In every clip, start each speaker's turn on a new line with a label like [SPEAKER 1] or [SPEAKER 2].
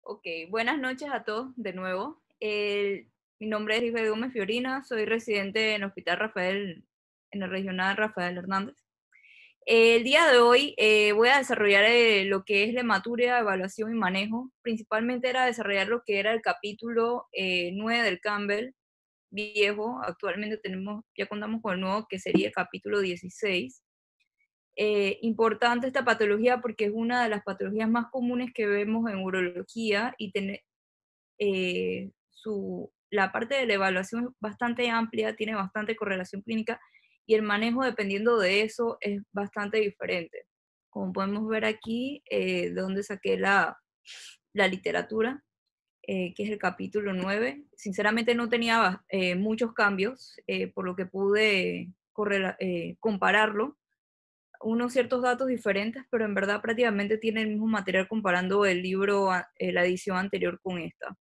[SPEAKER 1] Ok, buenas noches a todos de nuevo. Mi nombre es Lisbeth Gómez Fiorina, soy residente en el Hospital Rafael, en el Regional Rafael Hernández. El día de hoy voy a desarrollar lo que es la hematuria, evaluación y manejo. Principalmente era desarrollar lo que era el capítulo 9 del Campbell viejo. Actualmente ya contamos con el nuevo que sería el capítulo 16. Importante esta patología porque es una de las patologías más comunes que vemos en urología y la parte de la evaluación es bastante amplia, tiene bastante correlación clínica y el manejo dependiendo de eso es bastante diferente. Como podemos ver aquí, de donde saqué la literatura, que es el capítulo 9. Sinceramente no tenía muchos cambios, por lo que pude compararlo, unos ciertos datos diferentes, pero en verdad prácticamente tiene el mismo material comparando el libro, la edición anterior con esta.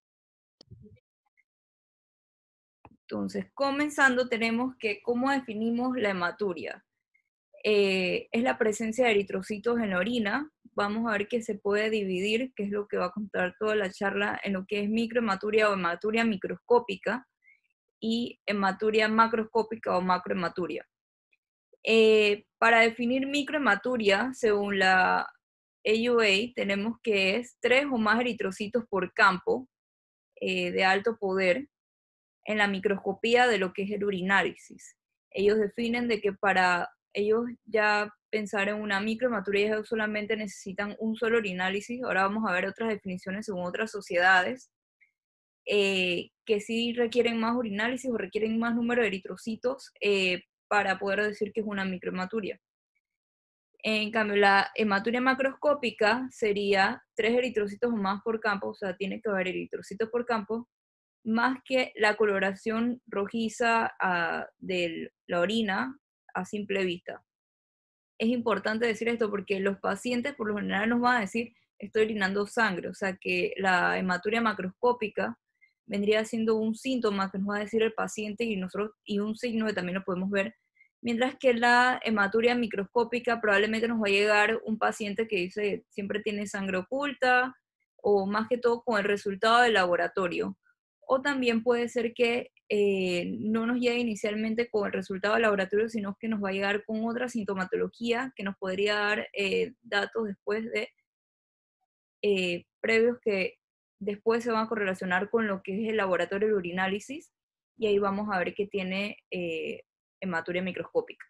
[SPEAKER 1] Entonces, comenzando, tenemos que cómo definimos la hematuria. Es la presencia de eritrocitos en la orina. Vamos a ver que se puede dividir, que es lo que va a contar toda la charla, en lo que es microhematuria o hematuria microscópica y hematuria macroscópica o macrohematuria. Para definir microhematuria, según la AUA, tenemos que es 3 o más eritrocitos por campo de alto poder en la microscopía de lo que es el urinálisis. Ellos definen de que para ellos ya pensar en una microhematuria solamente necesitan un solo urinálisis. Ahora vamos a ver otras definiciones según otras sociedades que sí requieren más urinálisis o requieren más número de eritrocitos para poder decir que es una microhematuria. En cambio, la hematuria macroscópica sería 3 eritrocitos o más por campo, o sea, tiene que haber eritrocitos por campo, más que la coloración rojiza de la orina a simple vista. Es importante decir esto porque los pacientes por lo general nos van a decir, estoy orinando sangre, o sea que la hematuria macroscópica vendría siendo un síntoma que nos va a decir el paciente y un signo que también lo podemos ver, mientras que la hematuria microscópica probablemente nos va a llegar un paciente que dice siempre tiene sangre oculta o más que todo con el resultado del laboratorio. O también puede ser que no nos llegue inicialmente con el resultado del laboratorio, sino que nos va a llegar con otra sintomatología que nos podría dar datos después de previos que después se van a correlacionar con lo que es el laboratorio de urinálisis y ahí vamos a ver que tiene hematuria microscópica.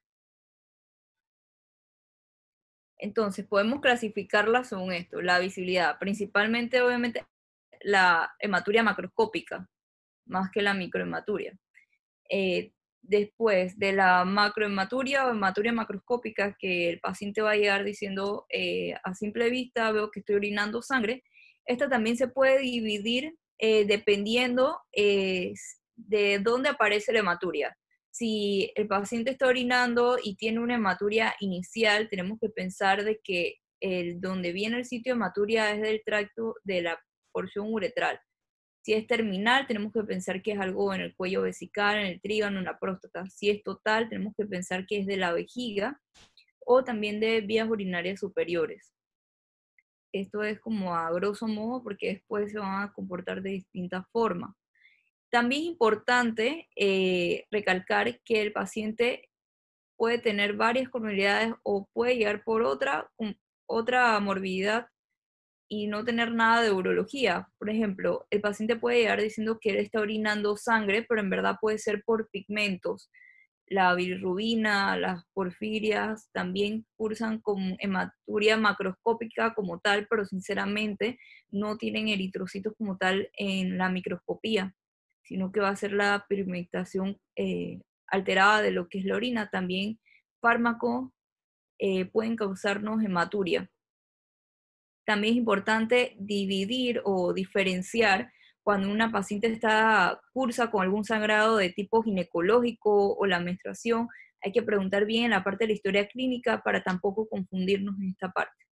[SPEAKER 1] Entonces, podemos clasificarla según esto, la visibilidad, principalmente obviamente la hematuria macroscópica, más que la microhematuria. Después de la macrohematuria o hematuria macroscópica, que el paciente va a llegar diciendo a simple vista veo que estoy orinando sangre, esta también se puede dividir dependiendo de dónde aparece la hematuria. Si el paciente está orinando y tiene una hematuria inicial, tenemos que pensar de que donde viene el sitio de hematuria es del tracto de la porción uretral. Si es terminal, tenemos que pensar que es algo en el cuello vesical, en el trígono, en la próstata. Si es total, tenemos que pensar que es de la vejiga o también de vías urinarias superiores. Esto es como a grosso modo porque después se van a comportar de distintas formas. También es importante recalcar que el paciente puede tener varias comorbilidades o puede llegar por otra morbilidad y no tener nada de urología. Por ejemplo, el paciente puede llegar diciendo que él está orinando sangre, pero en verdad puede ser por pigmentos. La bilirrubina, las porfirias también cursan con hematuria macroscópica como tal, pero sinceramente no tienen eritrocitos como tal en la microscopía, sino que va a ser la pigmentación alterada de lo que es la orina. También fármacos pueden causarnos hematuria. También es importante dividir o diferenciar cuando una paciente cursa con algún sangrado de tipo ginecológico o la menstruación. Hay que preguntar bien en la parte de la historia clínica para tampoco confundirnos en esta parte.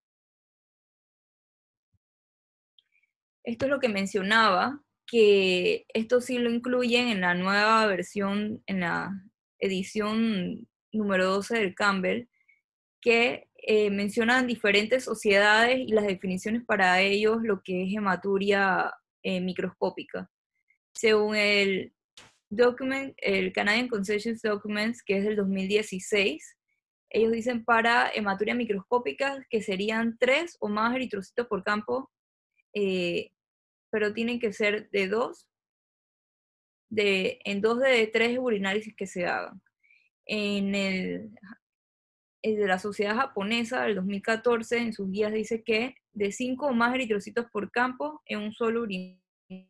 [SPEAKER 1] Esto es lo que mencionaba, que esto sí lo incluyen en la nueva versión, en la edición número 12 del Campbell, que mencionan diferentes sociedades y las definiciones para ellos, lo que es hematuria microscópica. Según el Canadian Consensus Documents, que es del 2016, ellos dicen para hematuria microscópica que serían 3 o más eritrocitos por campo, pero tienen que ser en 2 de 3 urinálisis que se hagan. En el de la Sociedad Japonesa del 2014, en sus guías dice que de 5 o más eritrocitos por campo en un solo urinálisis.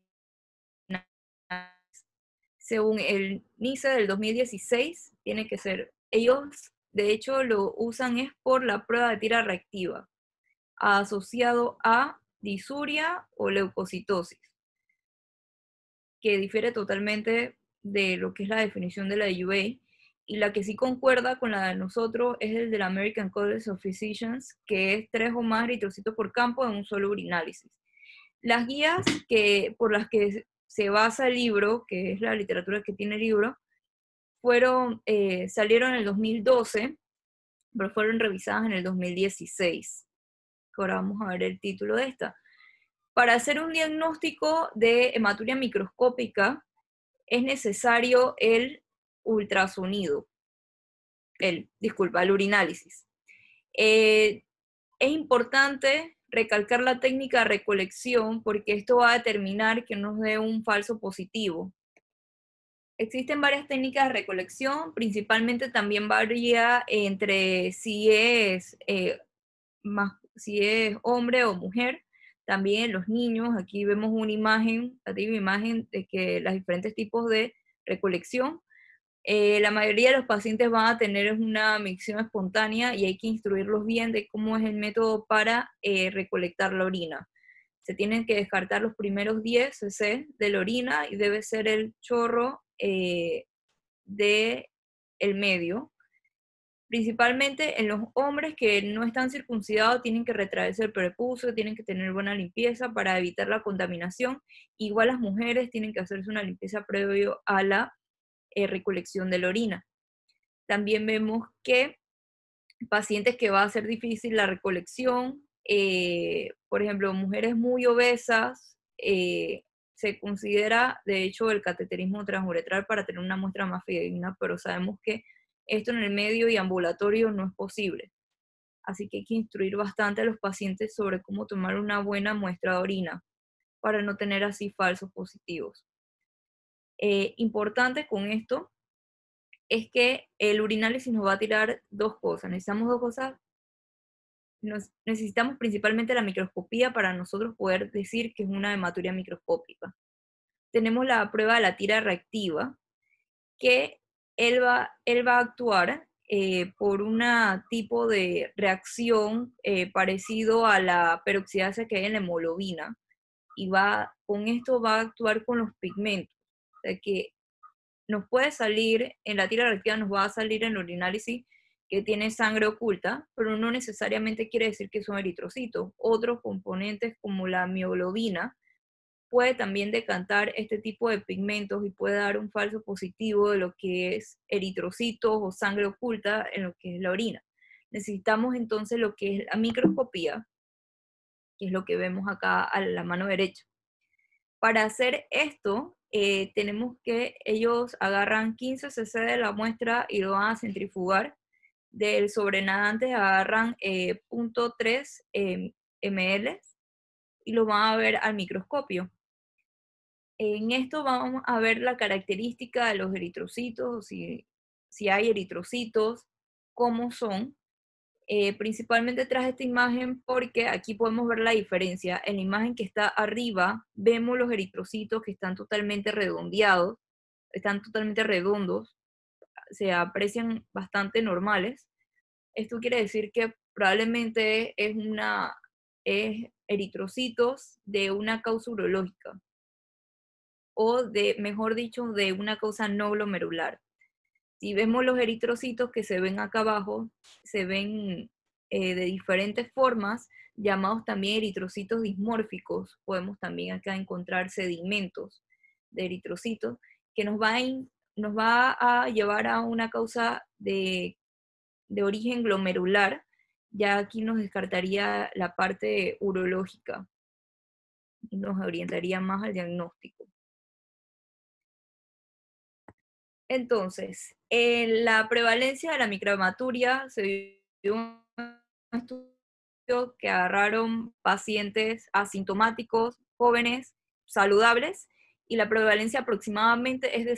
[SPEAKER 1] Según el NICE del 2016, tiene que ser, ellos de hecho lo usan es por la prueba de tira reactiva, asociado a disuria o leucocitosis, que difiere totalmente de lo que es la definición de la UA, y la que sí concuerda con la de nosotros es el del American College of Physicians, que es 3 o más eritrocitos por campo en un solo urinálisis. Las guías por las que se basa el libro, que es la literatura que tiene el libro, salieron en el 2012, pero fueron revisadas en el 2016. Ahora vamos a ver el título de esta. Para hacer un diagnóstico de hematuria microscópica es necesario el ultrasonido, el urinálisis. Es importante recalcar la técnica de recolección porque esto va a determinar que nos dé un falso positivo. Existen varias técnicas de recolección, principalmente también varía entre si es hombre o mujer, también los niños. Aquí vemos una imagen, de que los diferentes tipos de recolección. La mayoría de los pacientes van a tener una micción espontánea y hay que instruirlos bien de cómo es el método para recolectar la orina. Se tienen que descartar los primeros 10 cc de la orina y debe ser el chorro de el medio. Principalmente en los hombres que no están circuncidados tienen que retraerse el prepucio, tienen que tener buena limpieza para evitar la contaminación. Igual las mujeres tienen que hacerse una limpieza previo a la recolección de la orina. También vemos que pacientes que va a ser difícil la recolección, por ejemplo, mujeres muy obesas, se considera de hecho el cateterismo transuretral para tener una muestra más fidedigna, pero sabemos que esto en el medio y ambulatorio no es posible. Así que hay que instruir bastante a los pacientes sobre cómo tomar una buena muestra de orina para no tener así falsos positivos. Importante con esto es que el urinálisis nos va a tirar dos cosas. Necesitamos dos cosas. Necesitamos principalmente la microscopía para nosotros poder decir que es una hematuria microscópica. Tenemos la prueba de la tira reactiva, que él va a actuar por un tipo de reacción parecido a la peroxidasa que hay en la hemoglobina, y con esto va a actuar con los pigmentos. O sea que nos puede salir, en la tira reactiva nos va a salir en el urinálisis que tiene sangre oculta, pero no necesariamente quiere decir que son eritrocitos. Otros componentes como la mioglobina puede también decantar este tipo de pigmentos y puede dar un falso positivo de lo que es eritrocitos o sangre oculta en lo que es la orina. Necesitamos entonces lo que es la microscopía, que es lo que vemos acá a la mano derecha. Para hacer esto, tenemos que ellos agarran 15 cc de la muestra y lo van a centrifugar. Del sobrenadante agarran 0.3 ml y lo van a ver al microscopio. En esto vamos a ver la característica de los eritrocitos, si hay eritrocitos, cómo son. Principalmente traje esta imagen porque aquí podemos ver la diferencia. En la imagen que está arriba vemos los eritrocitos que están totalmente redondeados, están totalmente redondos, se aprecian bastante normales. Esto quiere decir que probablemente es eritrocitos de una causa urológica, o mejor dicho, de una causa no glomerular. Si vemos los eritrocitos que se ven acá abajo, se ven de diferentes formas, llamados también eritrocitos dismórficos. Podemos también acá encontrar sedimentos de eritrocitos que nos va a llevar a una causa de origen glomerular, ya aquí nos descartaría la parte urológica y nos orientaría más al diagnóstico. Entonces, en la prevalencia de la microhematuria se vio un estudio que agarraron pacientes asintomáticos, jóvenes, saludables, y la prevalencia aproximadamente es de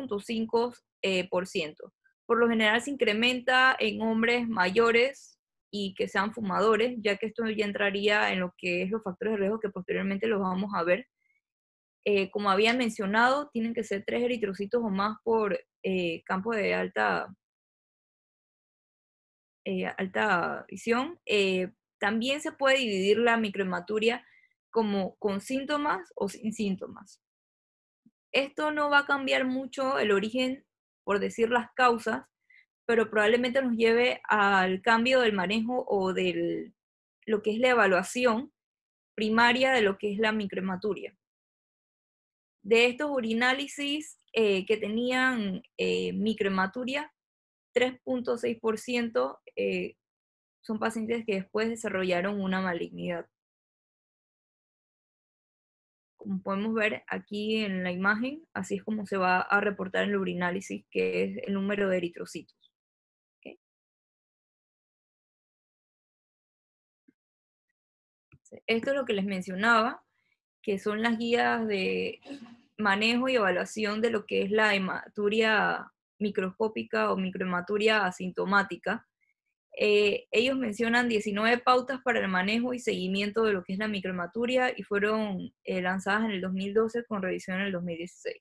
[SPEAKER 1] 6.5%. Por lo general se incrementa en hombres mayores y que sean fumadores, ya que esto ya entraría en lo que es los factores de riesgo que posteriormente los vamos a ver. Como había mencionado, tienen que ser 3 eritrocitos o más por campo de alta visión. También se puede dividir la microhematuria como con síntomas o sin síntomas. Esto no va a cambiar mucho el origen, por decir las causas, pero probablemente nos lleve al cambio del manejo o de lo que es la evaluación primaria de lo que es la microhematuria. De estos urinálisis que tenían microhematuria, 3.6% son pacientes que después desarrollaron una malignidad. Como podemos ver aquí en la imagen, así es como se va a reportar en el urinálisis, que es el número de eritrocitos. ¿Okay? Esto es lo que les mencionaba, que son las guías de manejo y evaluación de lo que es la hematuria microscópica o microhematuria asintomática. Ellos mencionan 19 pautas para el manejo y seguimiento de lo que es la microhematuria y fueron lanzadas en el 2012 con revisión en el 2016.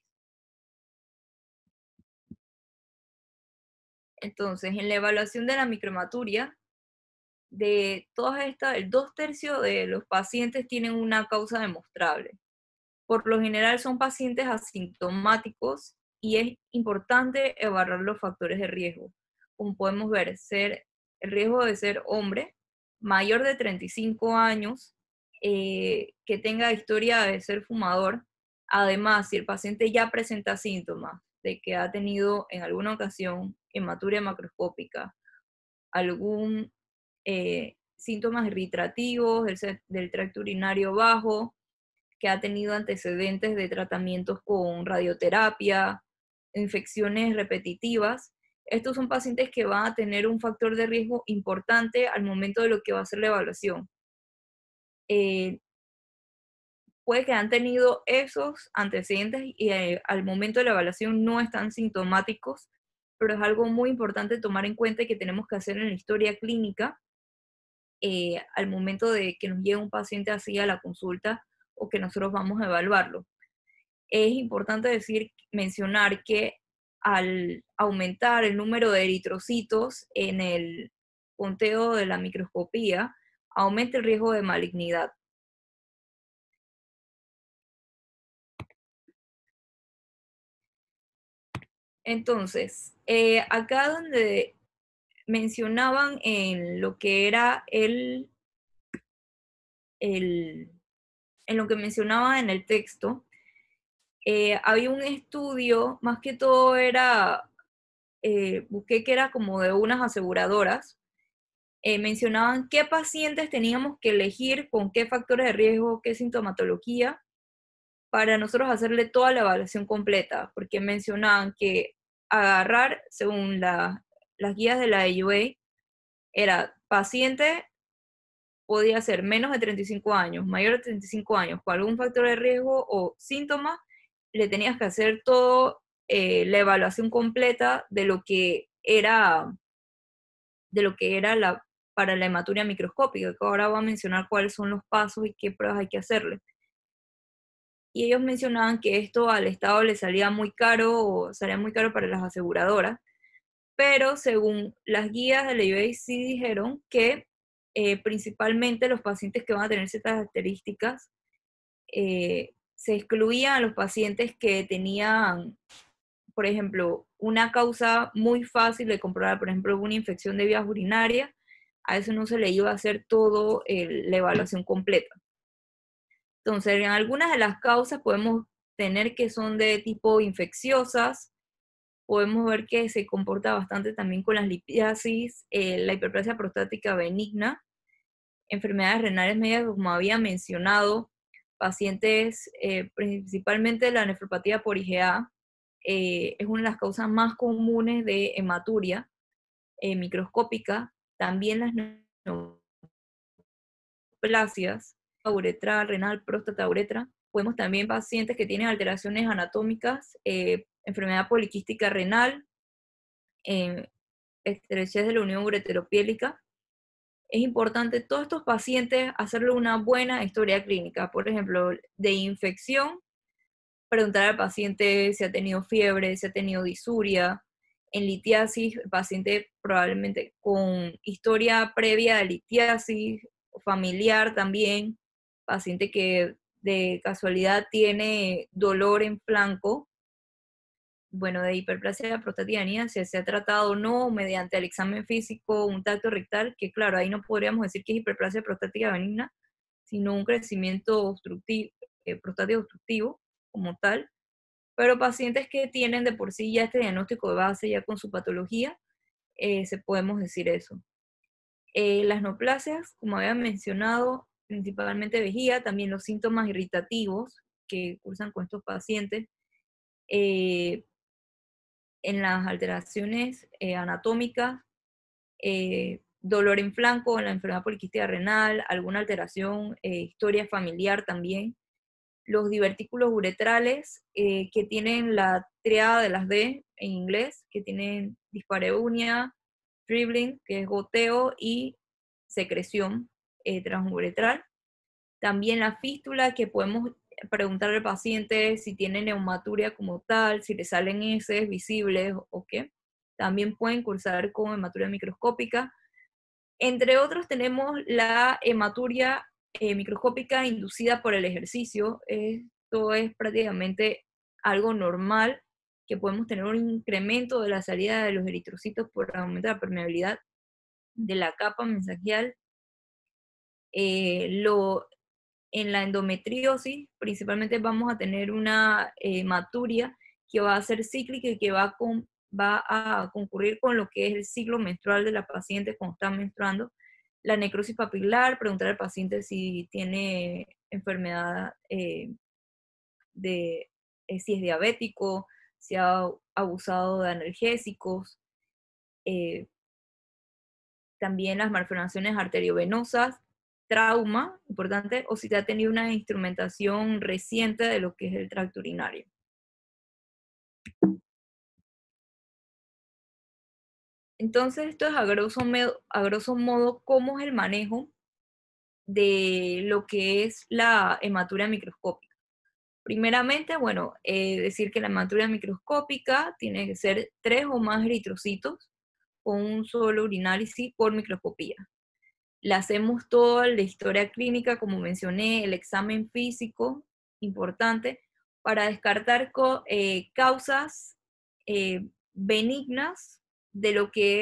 [SPEAKER 1] Entonces, en la evaluación de la microhematuria, de todas estas, el 2/3 de los pacientes tienen una causa demostrable. Por lo general son pacientes asintomáticos y es importante evaluar los factores de riesgo. Como podemos ver, el riesgo de ser hombre, mayor de 35 años, que tenga historia de ser fumador. Además, si el paciente ya presenta síntomas de que ha tenido en alguna ocasión hematuria macroscópica, algún síntomas irritativos del tracto urinario bajo, que ha tenido antecedentes de tratamientos con radioterapia, infecciones repetitivas. Estos son pacientes que van a tener un factor de riesgo importante al momento de lo que va a ser la evaluación. Puede que han tenido esos antecedentes y al momento de la evaluación no están sintomáticos, pero es algo muy importante tomar en cuenta y que tenemos que hacer en la historia clínica al momento de que nos llegue un paciente así a la consulta o que nosotros vamos a evaluarlo. Es importante mencionar que al aumentar el número de eritrocitos en el conteo de la microscopía, aumenta el riesgo de malignidad. Entonces, acá donde mencionaban en lo que era en lo que mencionaba en el texto, había un estudio, más que todo busqué que era como de unas aseguradoras, mencionaban qué pacientes teníamos que elegir, con qué factores de riesgo, qué sintomatología, para nosotros hacerle toda la evaluación completa, porque mencionaban que agarrar, según las guías de la AUA, era paciente podía ser menos de 35 años, mayor de 35 años, con algún factor de riesgo o síntoma, le tenías que hacer todo la evaluación completa de lo que era para la hematuria microscópica, que ahora voy a mencionar cuáles son los pasos y qué pruebas hay que hacerle. Y ellos mencionaban que esto al Estado le salía muy caro o salía muy caro para las aseguradoras, pero según las guías de la UA sí dijeron que principalmente los pacientes que van a tener ciertas características, se excluían a los pacientes que tenían, por ejemplo, una causa muy fácil de comprobar, por ejemplo, una infección de vías urinarias, a eso no se le iba a hacer todo la evaluación completa. Entonces, en algunas de las causas podemos tener que son de tipo infecciosas, podemos ver que se comporta bastante también con las litiasis, la hiperplasia prostática benigna, enfermedades renales medias, como había mencionado, pacientes, principalmente la nefropatía por IgA, es una de las causas más comunes de hematuria microscópica, también las neoplasias, uretral, renal, próstata, uretra. Podemos también pacientes que tienen alteraciones anatómicas, enfermedad poliquística renal, estrechez de la unión ureteropiélica. Es importante todos estos pacientes hacerle una buena historia clínica, por ejemplo, de infección, preguntar al paciente si ha tenido fiebre, si ha tenido disuria. En litiasis, el paciente probablemente con historia previa de litiasis, familiar también, paciente que de casualidad tiene dolor en flanco, bueno, de hiperplasia prostática benigna, si se ha tratado o no mediante el examen físico, un tacto rectal, que claro, ahí no podríamos decir que es hiperplasia prostática benigna, sino un crecimiento obstructivo, prostático obstructivo como tal, pero pacientes que tienen de por sí ya este diagnóstico de base, ya con su patología, se podemos decir eso. Las neoplasias, como había mencionado, principalmente vejiga, también los síntomas irritativos que cursan con estos pacientes, eh, en las alteraciones anatómicas, dolor en flanco, en la enfermedad poliquística renal, alguna alteración, historia familiar también. Los divertículos uretrales, que tienen la triada de las D en inglés, que tienen dispareunia, dribbling, que es goteo, y secreción transuretral. También la fístula, que podemos preguntarle al paciente si tiene neumaturia como tal, si le salen heces visibles o qué. También pueden cursar con hematuria microscópica. Entre otros tenemos la hematuria microscópica inducida por el ejercicio. Esto es prácticamente algo normal, que podemos tener un incremento de la salida de los eritrocitos por aumento de la permeabilidad de la capa mesangial. En la endometriosis, principalmente vamos a tener una hematuria que va a ser cíclica y que va a concurrir con lo que es el ciclo menstrual de la paciente cuando está menstruando. La necrosis papilar, preguntar al paciente si tiene enfermedad si es diabético, si ha abusado de analgésicos, eh, también las malformaciones arteriovenosas, trauma, importante, o si te ha tenido una instrumentación reciente de lo que es el tracto urinario. Entonces, esto es a grosso modo cómo es el manejo de lo que es la hematuria microscópica. Primeramente, bueno, decir que la hematuria microscópica tiene que ser 3 o más eritrocitos con un solo urinálisis por microscopía. Le hacemos toda la historia clínica, como mencioné, el examen físico, importante, para descartar causas benignas de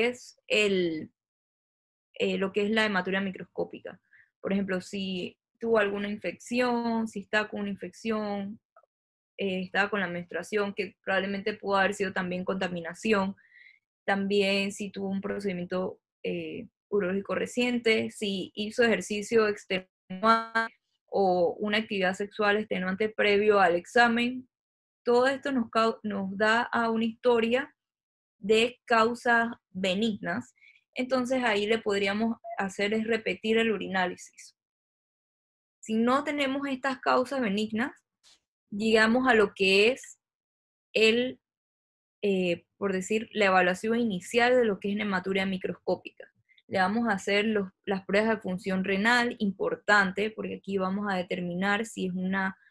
[SPEAKER 1] lo que es la hematuria microscópica. Por ejemplo, si tuvo alguna infección, si está con una infección, estaba con la menstruación, que probablemente pudo haber sido también contaminación, también si tuvo un procedimiento urológico reciente, si hizo ejercicio extenuante o una actividad sexual extenuante previo al examen. Todo esto nos da a una historia de causas benignas. Entonces ahí le podríamos hacer es repetir el urinálisis. Si no tenemos estas causas benignas, llegamos a lo que es el por decir, la evaluación inicial de lo que es hematuria microscópica. Le vamos a hacer las pruebas de función renal, importante, porque aquí vamos a determinar si es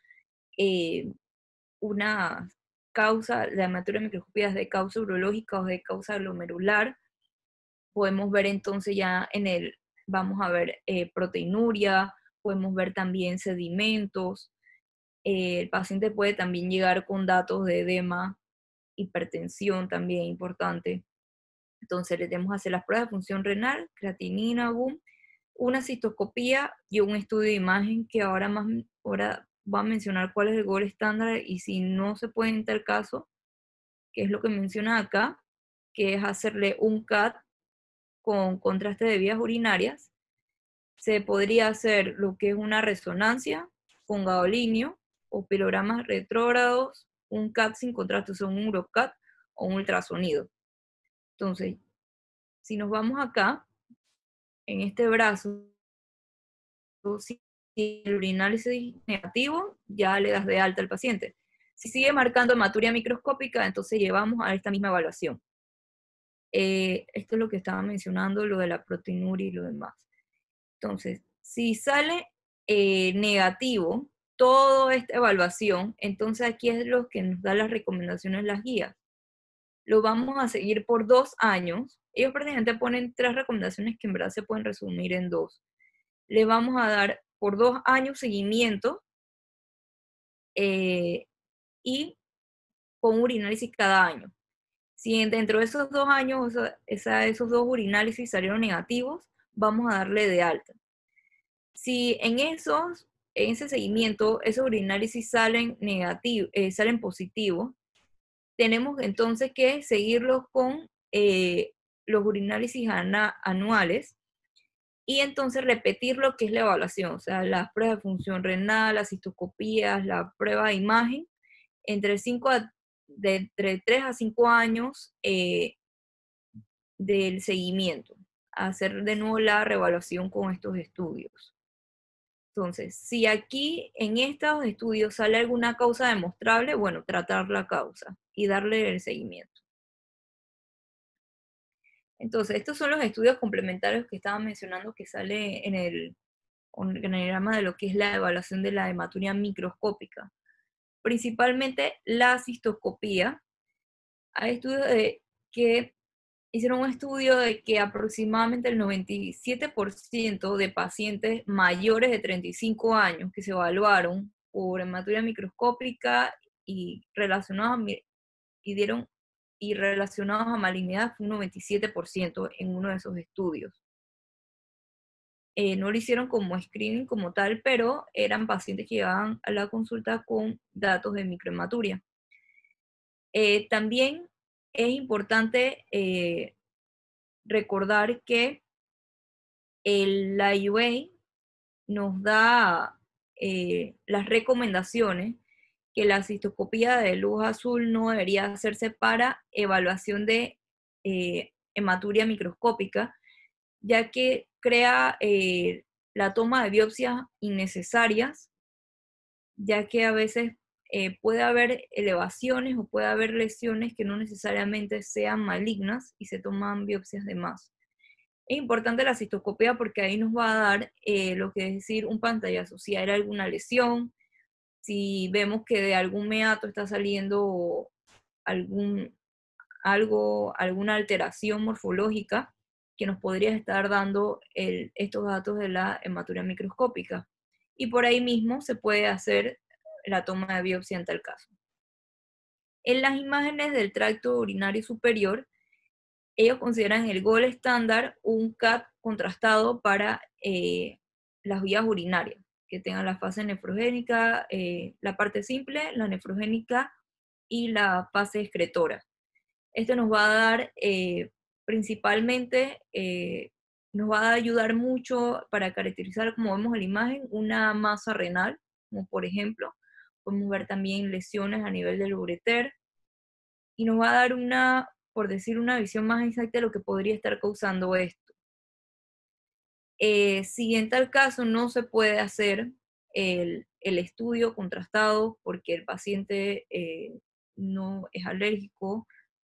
[SPEAKER 1] una causa, la hematuria microscópica es de causa urológica o de causa glomerular. Podemos ver entonces ya vamos a ver proteinuria, podemos ver también sedimentos. El paciente puede también llegar con datos de edema, hipertensión también importante. Entonces le tenemos que hacer las pruebas de función renal, creatinina, boom, una cistoscopía y un estudio de imagen que ahora va a mencionar cuál es el gold estándar y si no se puede en tal caso, que es lo que menciona acá, que es hacerle un CAT con contraste de vías urinarias. Se podría hacer lo que es una resonancia con gadolinio o pilogramas retrógrados, un CAT sin contraste, o sea, un UroCAT o un ultrasonido. Entonces, si nos vamos acá, en este brazo, si el urinálisis es negativo, ya le das de alta al paciente. Si sigue marcando hematuria microscópica, entonces llevamos a esta misma evaluación. Esto es lo que estaba mencionando, lo de la proteinuria y lo demás. Entonces, si sale negativo toda esta evaluación, entonces aquí es lo que nos da las recomendaciones, las guías. Lo vamos a seguir por 2 años. Ellos prácticamente ponen 3 recomendaciones que en verdad se pueden resumir en 2. Le vamos a dar por 2 años seguimiento y con urinálisis cada año. Si dentro de esos 2 años esos 2 urinálisis salieron negativos, vamos a darle de alta. Si en ese seguimiento esos urinálisis salen salen positivos, tenemos entonces que seguirlos con los urinálisis anuales y entonces repetir lo que es la evaluación, o sea, las pruebas de función renal, las cistoscopías, la prueba de imagen, de entre 3 a 5 años del seguimiento, hacer de nuevo la reevaluación con estos estudios. Entonces, si aquí en estos estudios sale alguna causa demostrable, bueno, tratar la causa y darle el seguimiento. Entonces, estos son los estudios complementarios que estaba mencionando que sale en el organigrama de lo que es la evaluación de la hematuria microscópica. Principalmente la cistoscopía. Hay estudios que hicieron un estudio de que aproximadamente el 97% de pacientes mayores de 35 años que se evaluaron por hematuria microscópica y relacionados a malignidad fue un 97% en uno de esos estudios. No lo hicieron como screening como tal, pero eran pacientes que llegaban a la consulta con datos de microhematuria. También es importante recordar que la IUA nos da las recomendaciones que la cistoscopía de luz azul no debería hacerse para evaluación de hematuria microscópica, ya que crea la toma de biopsias innecesarias, ya que a veces puede haber elevaciones o puede haber lesiones que no necesariamente sean malignas y se toman biopsias de más. Es importante la cistoscopia porque ahí nos va a dar lo que es decir un pantallazo, si hay alguna lesión, si vemos que de algún meato está saliendo alguna alteración morfológica que nos podría estar dando estos datos de la hematuria microscópica. Y por ahí mismo se puede hacer la toma de biopsia en tal caso. En las imágenes del tracto urinario superior, ellos consideran el gold estándar un CAT contrastado para las vías urinarias, que tengan la fase nefrogénica, la parte simple, la nefrogénica y la fase excretora. Esto nos va a dar principalmente, nos va a ayudar mucho para caracterizar, como vemos en la imagen, una masa renal, como por ejemplo, podemos ver también lesiones a nivel del ureter, y nos va a dar por decir, una visión más exacta de lo que podría estar causando esto. Si en tal caso no se puede hacer el estudio contrastado porque el paciente no es alérgico,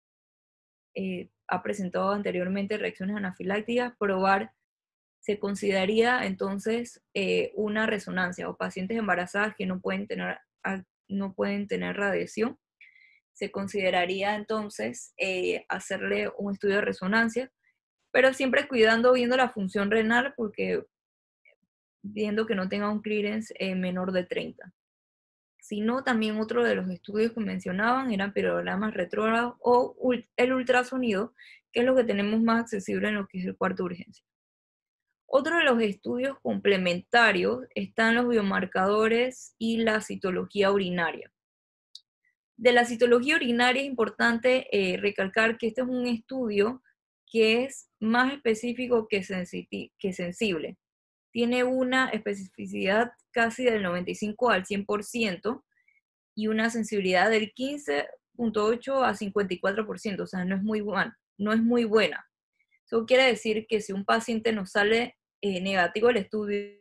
[SPEAKER 1] ha presentado anteriormente reacciones anafilácticas, se consideraría entonces una resonancia, o pacientes embarazadas que no pueden tener radiación, se consideraría entonces hacerle un estudio de resonancia, pero siempre viendo la función renal, porque viendo que no tenga un clearance menor de 30. Sino también otro de los estudios que mencionaban eran pirogramas retrógrados o el ultrasonido, que es lo que tenemos más accesible en lo que es el cuarto de urgencia. Otro de los estudios complementarios están los biomarcadores y la citología urinaria. De la citología urinaria es importante recalcar que este es un estudio que es más específico que sensible. Tiene una especificidad casi del 95 al 100% y una sensibilidad del 15,8 a 54%, o sea, no es muy buena. Eso quiere decir que si un paciente nos sale negativo el estudio,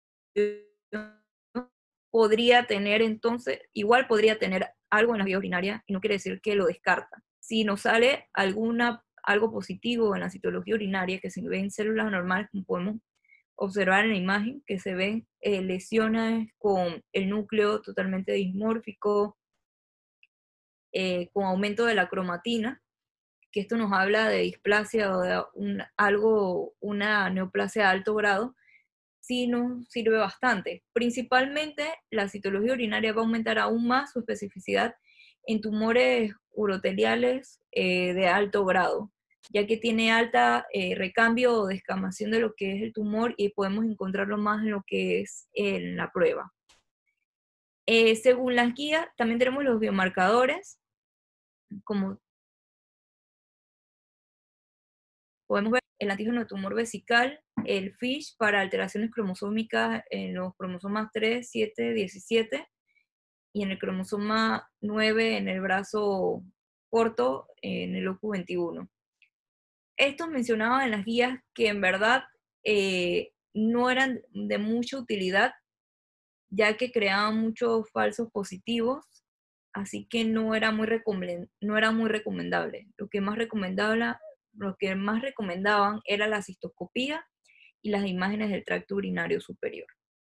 [SPEAKER 1] podría tener entonces, igual podría tener algo en la vía urinaria y no quiere decir que lo descarta. Si nos sale algo positivo en la citología urinaria, que se ven células normales, como podemos observar en la imagen, que se ven lesiones con el núcleo totalmente dismórfico, con aumento de la cromatina, que esto nos habla de displasia o de una neoplasia de alto grado, sí nos sirve bastante. Principalmente la citología urinaria va a aumentar aún más su especificidad en tumores uroteliales de alto grado, ya que tiene alta recambio o descamación de lo que es el tumor y podemos encontrarlo más en lo que es en la prueba. Según las guías, también tenemos los biomarcadores, como podemos ver el antígeno de tumor vesical, el FISH para alteraciones cromosómicas en los cromosomas 3, 7, 17 y en el cromosoma 9 en el brazo corto en el OCU 21. Estos mencionaban en las guías que en verdad no eran de mucha utilidad, ya que creaban muchos falsos positivos, así que no era muy recomendable. Lo que más recomendaban era la cistoscopía y las imágenes del tracto urinario superior.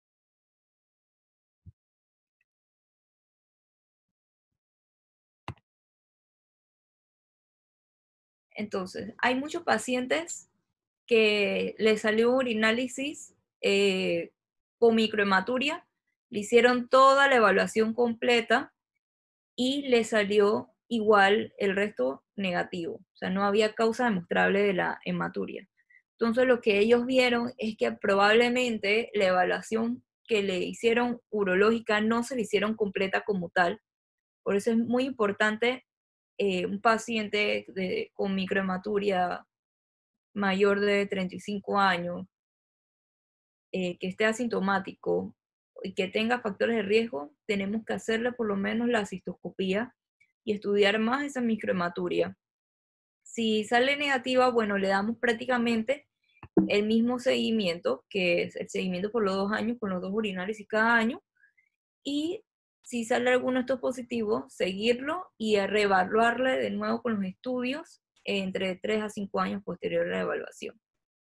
[SPEAKER 1] Entonces, hay muchos pacientes que les salió urinálisis con microhematuria, le hicieron toda la evaluación completa y le salió igual el resto negativo. O sea, no había causa demostrable de la hematuria. Entonces, lo que ellos vieron es que probablemente la evaluación que le hicieron urológica no se le hicieron completa como tal. Por eso es muy importante un paciente con microhematuria mayor de 35 años, que esté asintomático y que tenga factores de riesgo, tenemos que hacerle por lo menos la cistoscopía y estudiar más esa microhematuria. Si sale negativa, bueno, le damos prácticamente el mismo seguimiento, que es el seguimiento por los 2 años con los 2 urinarios y cada año, y si sale alguno de estos positivos, seguirlo y reevaluarle de nuevo con los estudios entre 3 a 5 años posterior a la evaluación.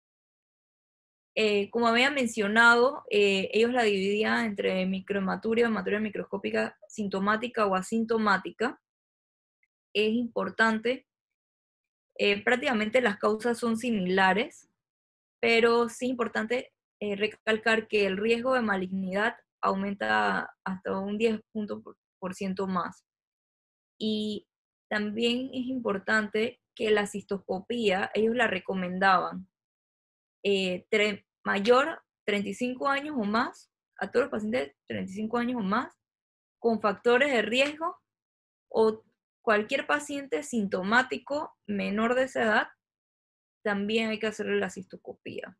[SPEAKER 1] Como había mencionado, ellos la dividían entre microhematuria, hematuria microscópica sintomática o asintomática. Es importante, prácticamente las causas son similares, pero sí es importante recalcar que el riesgo de malignidad aumenta hasta un 10% más. Y también es importante que la cistoscopía, ellos la recomendaban mayor 35 años o más, a todos los pacientes de 35 años o más, con factores de riesgo o cualquier paciente sintomático menor de esa edad, también hay que hacerle la cistoscopía.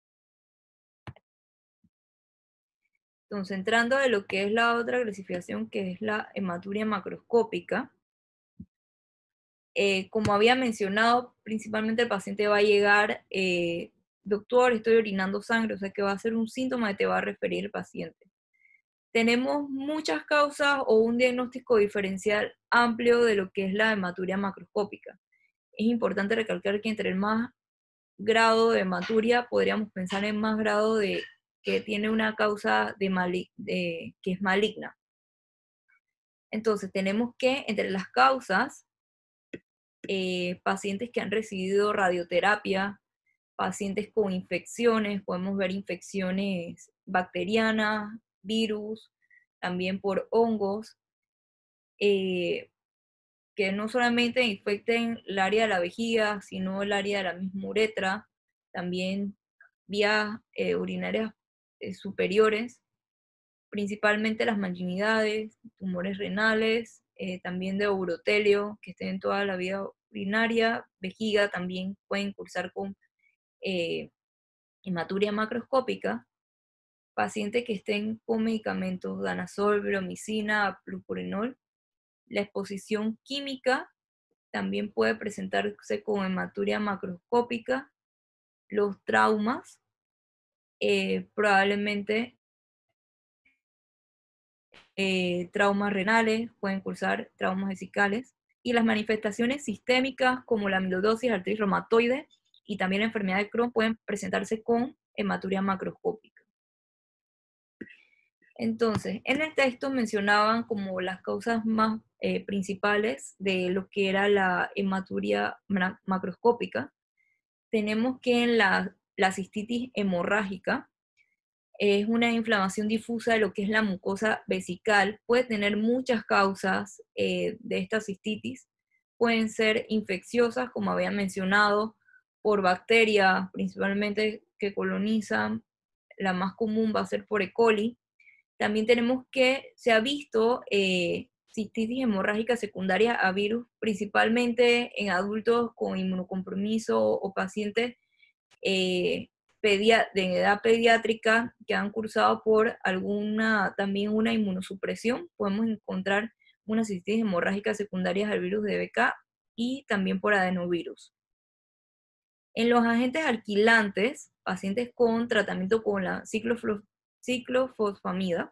[SPEAKER 1] Entonces, entrando de lo que es la otra clasificación, que es la hematuria macroscópica, como había mencionado, principalmente el paciente va a llegar, doctor, estoy orinando sangre, o sea que va a ser un síntoma que te va a referir el paciente. Tenemos muchas causas o un diagnóstico diferencial amplio de lo que es la hematuria macroscópica. Es importante recalcar que entre el más grado de hematuria podríamos pensar en más grado de que tiene una causa que es maligna. Entonces tenemos que entre las causas, pacientes que han recibido radioterapia, pacientes con infecciones, podemos ver infecciones bacterianas, virus, también por hongos, que no solamente infecten el área de la vejiga, sino el área de la misma uretra, también vías urinarias superiores, principalmente las malignidades, tumores renales, también de urotelio, que estén en toda la vía urinaria, vejiga, también pueden cursar con eh, hematuria macroscópica, pacientes que estén con medicamentos danazol, bromicina, fluorinol. La exposición química también puede presentarse con hematuria macroscópica, los traumas, probablemente traumas renales, pueden cursar traumas vesicales, y las manifestaciones sistémicas como la amiloidosis, artritis reumatoide y también la enfermedad de Crohn pueden presentarse con hematuria macroscópica. Entonces, en el texto mencionaban como las causas más principales de lo que era la hematuria macroscópica. Tenemos que en la cistitis hemorrágica es una inflamación difusa de lo que es la mucosa vesical. Puede tener muchas causas de esta cistitis. Pueden ser infecciosas, como había mencionado, por bacterias principalmente que colonizan. La más común va a ser por E. coli. También tenemos que se ha visto cistitis hemorrágica secundaria a virus, principalmente en adultos con inmunocompromiso o pacientes eh, de edad pediátrica que han cursado por también una inmunosupresión. Podemos encontrar una cistitis hemorrágica secundaria al virus de BK y también por adenovirus. En los agentes alquilantes, pacientes con tratamiento con la ciclofosfamida,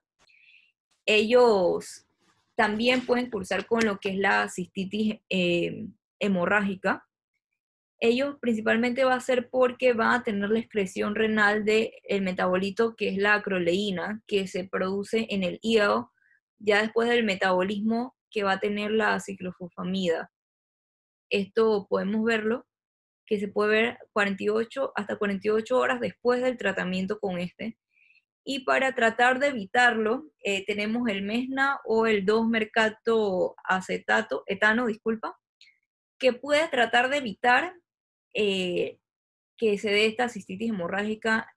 [SPEAKER 1] ellos también pueden cursar con lo que es la cistitis hemorrágica. Ellos principalmente va a ser porque van a tener la excreción renal del metabolito que es la acroleína, que se produce en el hígado ya después del metabolismo que va a tener la ciclofosfamida. Esto podemos verlo, que se puede ver hasta 48 horas después del tratamiento con este. Y para tratar de evitarlo, tenemos el Mesna o el 2-mercato acetato, etano, disculpa, que puede tratar de evitar que se dé esta cistitis hemorrágica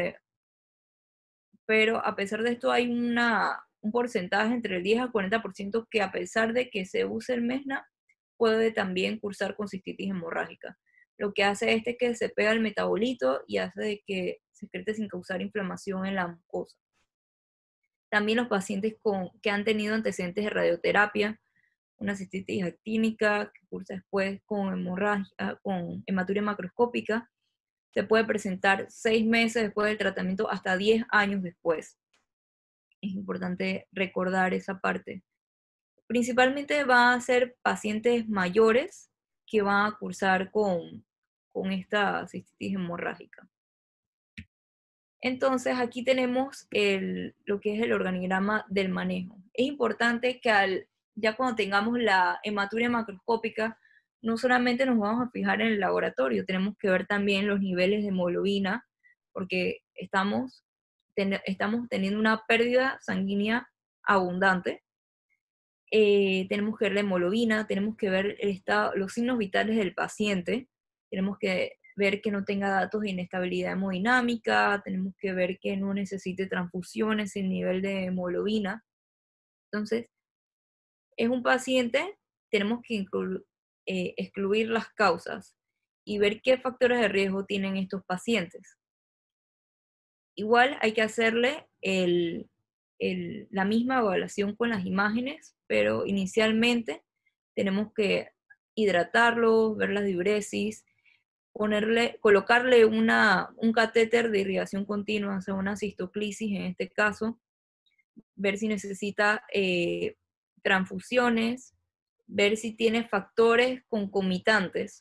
[SPEAKER 1] pero a pesar de esto hay un porcentaje entre el 10 al 40% que a pesar de que se use el Mesna, puede también cursar con cistitis hemorrágica. Lo que hace este es que se pega el metabolito y hace de que se excrete sin causar inflamación en la mucosa. También los pacientes que han tenido antecedentes de radioterapia, una cistitis actínica que cursa después con hemorragia, con hematuria macroscópica, se puede presentar 6 meses después del tratamiento hasta 10 años después. Es importante recordar esa parte. Principalmente van a ser pacientes mayores que van a cursar con esta cistitis hemorrágica. Entonces aquí tenemos lo que es el organigrama del manejo. Es importante que ya cuando tengamos la hematuria macroscópica, no solamente nos vamos a fijar en el laboratorio, tenemos que ver también los niveles de hemoglobina, porque estamos teniendo una pérdida sanguínea abundante. Tenemos que ver la hemoglobina, tenemos que ver los signos vitales del paciente, tenemos que ver que no tenga datos de inestabilidad hemodinámica, tenemos que ver que no necesite transfusiones en nivel de hemoglobina. Entonces, es un paciente, tenemos que excluir las causas y ver qué factores de riesgo tienen estos pacientes. Igual hay que hacerle la misma evaluación con las imágenes, pero inicialmente tenemos que hidratarlo, ver la diuresis, colocarle un catéter de irrigación continua, o sea, una cistoclisis en este caso, ver si necesita transfusiones, ver si tiene factores concomitantes,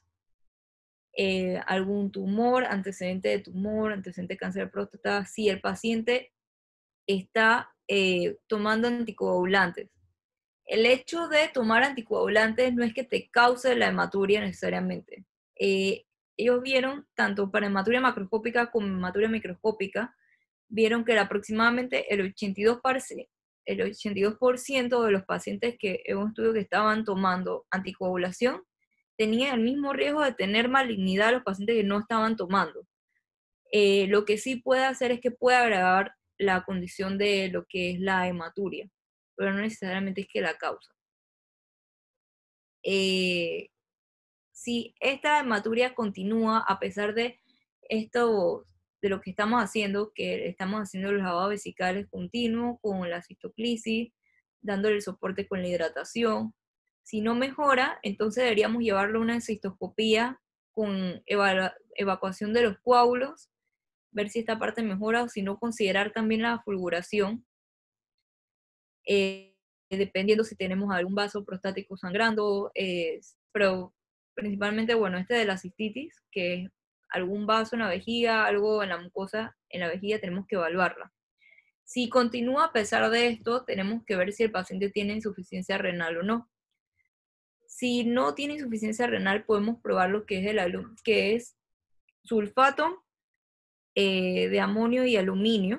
[SPEAKER 1] algún tumor, antecedente de cáncer de próstata, si el paciente está tomando anticoagulantes. El hecho de tomar anticoagulantes no es que te cause la hematuria necesariamente. Ellos vieron, tanto para hematuria macroscópica como hematuria microscópica, vieron que aproximadamente el 82% de los pacientes que en un estudio que estaban tomando anticoagulación tenían el mismo riesgo de tener malignidad a los pacientes que no estaban tomando. Lo que sí puede hacer es que puede agravar la condición de lo que es la hematuria, pero no necesariamente es que la causa. Si esta hematuria continúa a pesar de esto, de lo que estamos haciendo, que estamos haciendo los lavados vesicales continuos con la cistoclisis, dándole el soporte con la hidratación, si no mejora, entonces deberíamos llevarlo a una cistoscopía con evacuación de los coágulos, ver si esta parte mejora o si no, considerar también la fulguración, dependiendo si tenemos algún vaso prostático sangrando, pero principalmente, bueno, este de la cistitis, que es algún vaso en la vejiga, algo en la mucosa, en la vejiga, tenemos que evaluarla. Si continúa a pesar de esto, tenemos que ver si el paciente tiene insuficiencia renal o no. Si no tiene insuficiencia renal, podemos probar lo que es que es sulfato de amonio y aluminio.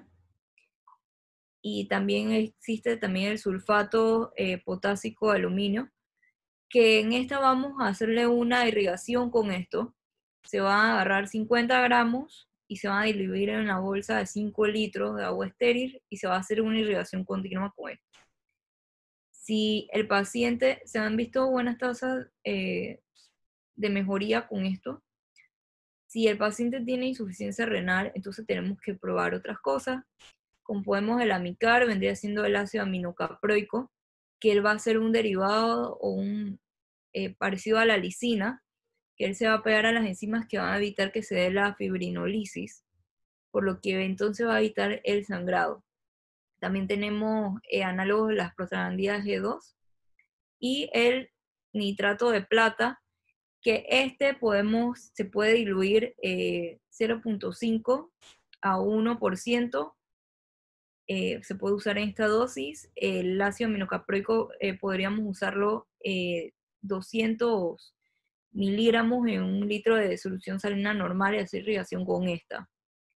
[SPEAKER 1] Y también existe también el sulfato potásico de aluminio, que en esta vamos a hacerle una irrigación con esto. Se va a agarrar 50 gramos y se va a diluir en una bolsa de 5 litros de agua estéril y se va a hacer una irrigación continua con esto. Si el paciente, se han visto buenas tasas de mejoría con esto. Si el paciente tiene insuficiencia renal, entonces tenemos que probar otras cosas. Como podemos, el amicar vendría siendo el ácido aminocaproico, que él va a ser un derivado o un parecido a la lisina, que él se va a pegar a las enzimas que van a evitar que se dé la fibrinolisis, por lo que entonces va a evitar el sangrado. También tenemos análogos de las prostaglandinas G2 y el nitrato de plata, que se puede diluir 0.5 a 1%. Se puede usar en esta dosis. El ácido aminocaproico podríamos usarlo 200 miligramos en un litro de solución salina normal y hacer irrigación con esta.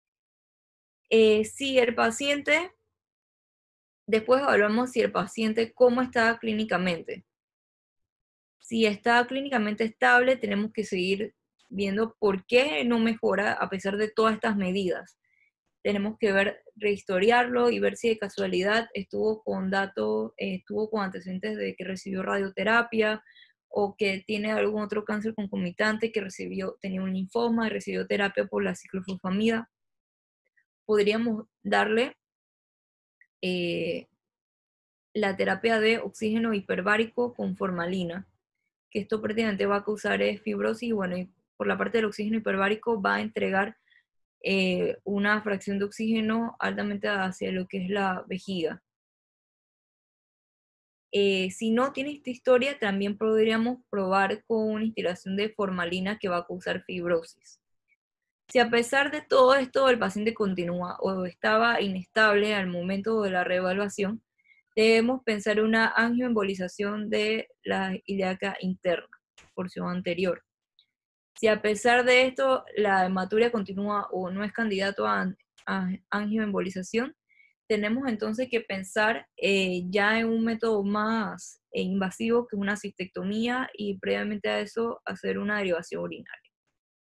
[SPEAKER 1] Si el paciente, después evaluamos si el paciente cómo está clínicamente. Si está clínicamente estable, tenemos que seguir viendo por qué no mejora a pesar de todas estas medidas. Tenemos que rehistoriarlo y ver si de casualidad estuvo con antecedentes de que recibió radioterapia o que tiene algún otro cáncer concomitante, que tenía un linfoma y recibió terapia por la ciclofosfamida. Podríamos darle la terapia de oxígeno hiperbárico con formalina, que esto prácticamente va a causar fibrosis, y bueno, y por la parte del oxígeno hiperbárico va a entregar una fracción de oxígeno altamente hacia lo que es la vejiga. Si no tiene esta historia, también podríamos probar con una instilación de formalina que va a causar fibrosis. Si a pesar de todo esto el paciente continúa o estaba inestable al momento de la reevaluación, debemos pensar en una angioembolización de la ilíaca interna, porción anterior. Si a pesar de esto la hematuria continúa o no es candidato a angioembolización, tenemos entonces que pensar ya en un método más invasivo, que es una cistectomía, y previamente a eso hacer una derivación urinaria.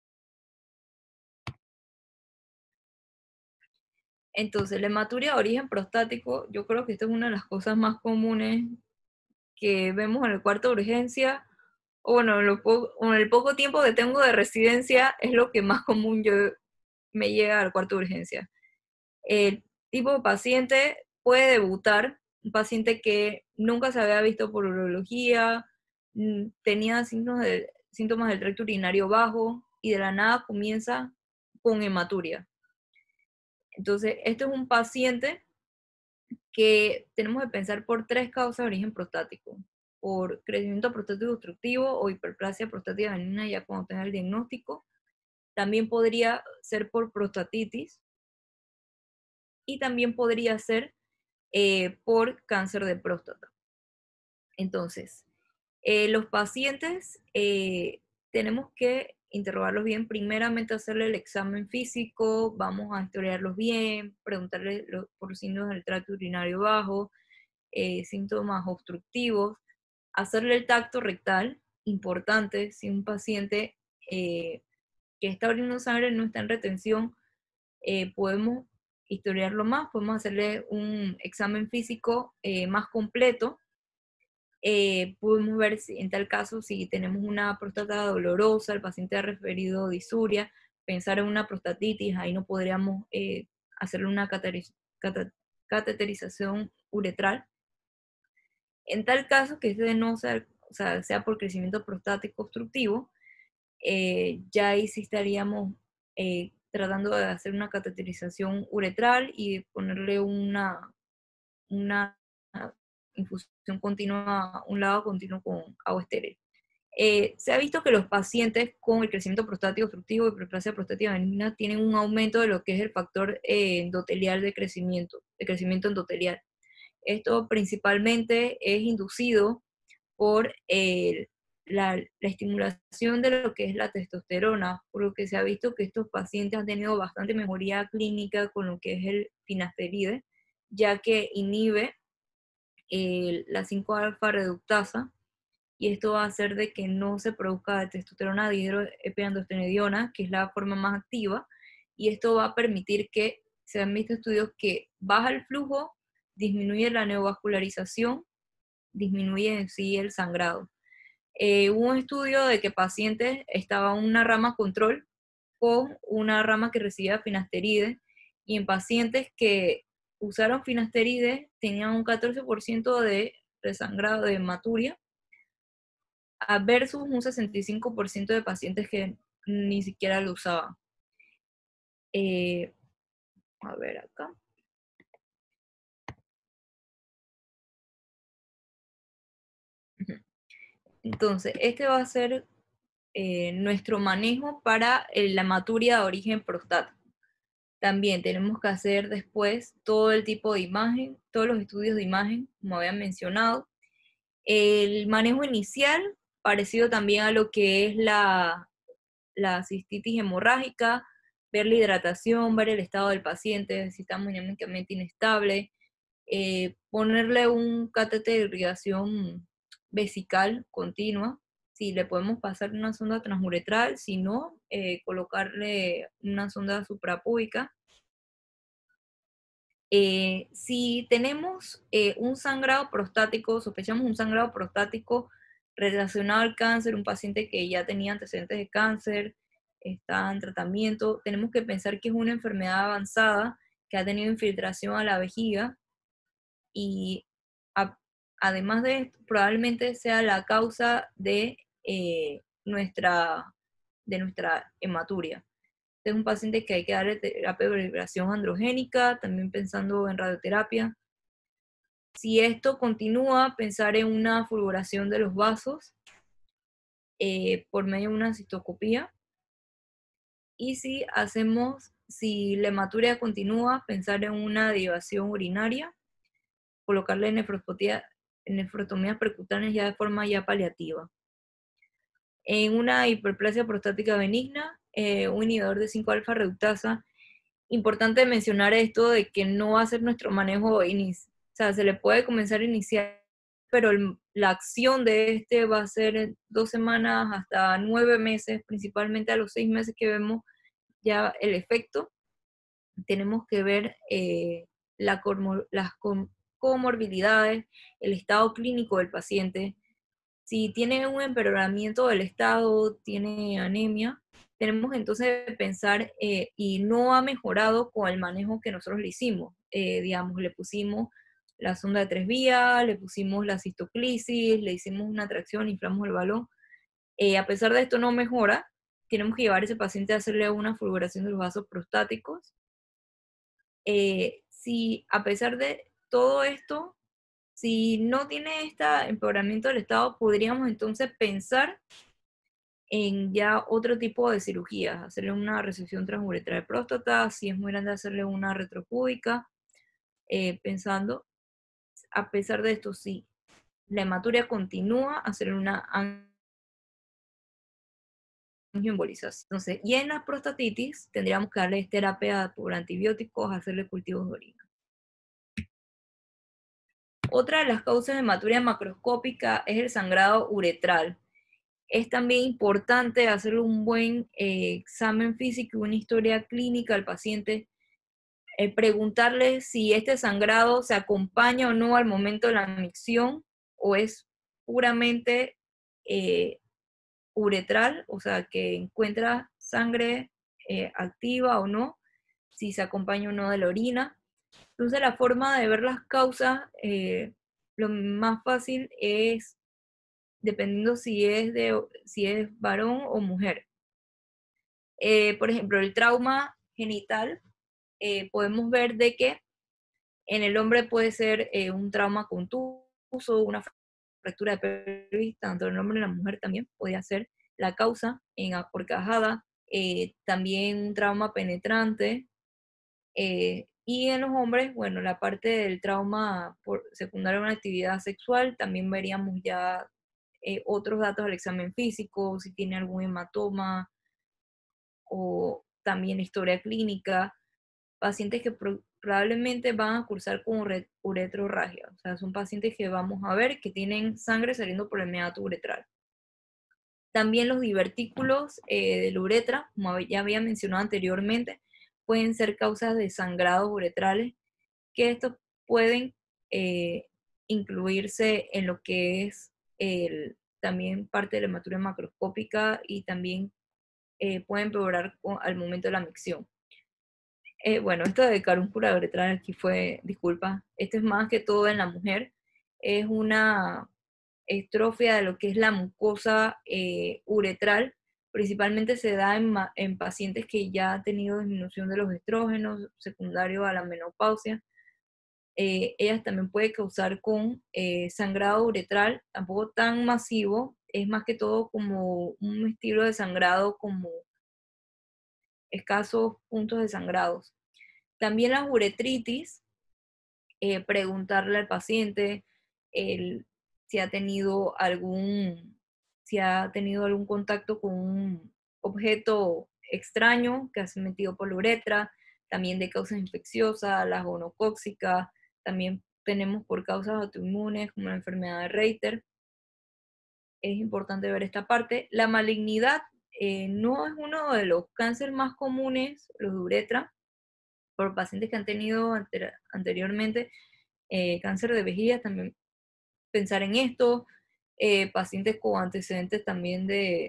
[SPEAKER 1] Entonces, la hematuria de origen prostático, yo creo que esta es una de las cosas más comunes que vemos en el cuarto de urgencia, o bueno, en el poco tiempo que tengo de residencia, es lo que más común me llega al cuarto de urgencia. El tipo de paciente puede debutar, un paciente que nunca se había visto por urología, tenía síntomas del tracto urinario bajo, y de la nada comienza con hematuria. Entonces, este es un paciente que tenemos que pensar por 3 causas de origen prostático: por crecimiento prostático obstructivo o hiperplasia prostática benigna, ya cuando tenga el diagnóstico. También podría ser por prostatitis, y también podría ser por cáncer de próstata. Entonces, los pacientes tenemos que interrogarlos bien, primeramente hacerle el examen físico, vamos a historiarlos bien, preguntarles por signos del tracto urinario bajo, síntomas obstructivos, hacerle el tacto rectal, importante. Si un paciente que está abriendo sangre no está en retención, podemos historiarlo más, podemos hacerle un examen físico más completo, Podemos ver si, en tal caso, si tenemos una próstata dolorosa, el paciente ha referido disuria, pensar en una prostatitis, ahí no podríamos hacerle una cateterización uretral. En tal caso que este no sea, o sea por crecimiento prostático obstructivo, ya ahí sí estaríamos tratando de hacer una cateterización uretral y ponerle una infusión continua, un lado continuo con agua estéril. Se ha visto que los pacientes con el crecimiento prostático obstructivo y hiperplasia prostática benigna tienen un aumento de lo que es el factor endotelial de crecimiento endotelial. Esto principalmente es inducido por la estimulación de lo que es la testosterona, por lo que se ha visto que estos pacientes han tenido bastante mejoría clínica con lo que es el finasteride, ya que inhibe la 5-alfa reductasa, y esto va a hacer de que no se produzca testosterona dihidroepiandrosteronidiona, que es la forma más activa, y esto va a permitir que, se han visto estudios que baja el flujo, disminuye la neovascularización, disminuye en sí el sangrado. Hubo un estudio de que pacientes estaban una rama control con una rama que recibía finasteride, y en pacientes que usaron finasteride tenían un 14% de resangrado de hematuria versus un 65% de pacientes que ni siquiera lo usaban. A ver acá. Entonces, este va a ser nuestro manejo para la hematuria de origen prostático. También tenemos que hacer después todo el tipo de imagen, todos los estudios de imagen, como había mencionado. El manejo inicial, parecido también a lo que es la cistitis hemorrágica, ver la hidratación, ver el estado del paciente, si está dinámicamente inestable, ponerle un catéter de irrigación vesical continua, si le podemos pasar una sonda transuretral, si no, colocarle una sonda suprapúbica. Si tenemos un sangrado prostático, sospechamos un sangrado prostático relacionado al cáncer, un paciente que ya tenía antecedentes de cáncer, está en tratamiento, tenemos que pensar que es una enfermedad avanzada que ha tenido infiltración a la vejiga, y a- además de esto, probablemente sea la causa nuestra, de nuestra hematuria. Es un paciente que hay que darle terapia de vibración androgénica, también pensando en radioterapia. Si esto continúa, pensar en una fulguración de los vasos por medio de una cistoscopía. Y si la hematuria continúa, pensar en una derivación urinaria, colocarle nefrotomías percutáneas ya de forma ya paliativa. En una hiperplasia prostática benigna, un inhibidor de 5-alfa reductasa. Importante mencionar esto de que no va a ser nuestro manejo o sea, se le puede comenzar a iniciar, pero la acción de este va a ser en 2 semanas hasta 9 meses, principalmente a los 6 meses que vemos ya el efecto. Tenemos que ver las comorbilidades, el estado clínico del paciente. Si tiene un empeoramiento del estado, tiene anemia, tenemos entonces que pensar y no ha mejorado con el manejo que nosotros le hicimos. Digamos, le pusimos la sonda de 3 vías, le pusimos la cistoclisis, le hicimos una tracción, inflamos el balón. A pesar de esto no mejora, tenemos que llevar a ese paciente a hacerle una fulguración de los vasos prostáticos. Si a pesar de todo esto, si no tiene este empeoramiento del estado, podríamos entonces pensar en ya otro tipo de cirugías, hacerle una resección transuretral de próstata, si es muy grande hacerle una retropúbica, pensando, a pesar de esto, si la hematuria continúa, hacerle una angioembolización. Entonces, y en la prostatitis tendríamos que darle terapia por antibióticos, hacerle cultivos de orina. Otra de las causas de hematuria macroscópica es el sangrado uretral. Es también importante hacerle un buen examen físico y una historia clínica al paciente, preguntarle si este sangrado se acompaña o no al momento de la micción o es puramente uretral, o sea, que encuentra sangre activa o no, si se acompaña o no de la orina. Entonces la forma de ver las causas, lo más fácil es dependiendo si es varón o mujer. Por ejemplo, el trauma genital, podemos ver de que en el hombre puede ser un trauma contuso, una fractura de pelvis, tanto en el hombre y en la mujer también podría ser la causa en ahorcajada, también un trauma penetrante, y en los hombres, bueno, la parte del trauma por secundario a una actividad sexual, también veríamos ya otros datos del examen físico, si tiene algún hematoma o también historia clínica, pacientes que probablemente van a cursar con uretrorragia, o sea, son pacientes que vamos a ver que tienen sangre saliendo por el meato uretral. También los divertículos de la uretra, como ya había mencionado anteriormente, pueden ser causas de sangrados uretrales, que estos pueden eh, incluirse en lo que es también parte de la hematuria macroscópica y también pueden empeorar al momento de la micción. Bueno, esto de carúncula uretral aquí fue, disculpa, esto es más que todo en la mujer, es una estrofia de lo que es la mucosa uretral, principalmente se da en pacientes que ya han tenido disminución de los estrógenos secundario a la menopausia. Ellas también puede causar con sangrado uretral, tampoco tan masivo, es más que todo como un estilo de sangrado como escasos puntos de sangrados. También las uretritis, preguntarle al paciente el, si ha tenido si ha tenido algún contacto con un objeto extraño que ha sido metido por la uretra, también de causas infecciosas, las gonocóxicas, también tenemos por causas autoinmunes como la enfermedad de Reiter. Es importante ver esta parte. La malignidad no es uno de los cánceres más comunes, los de uretra, por pacientes que han tenido anteriormente cáncer de vejiga, también pensar en esto, pacientes con antecedentes también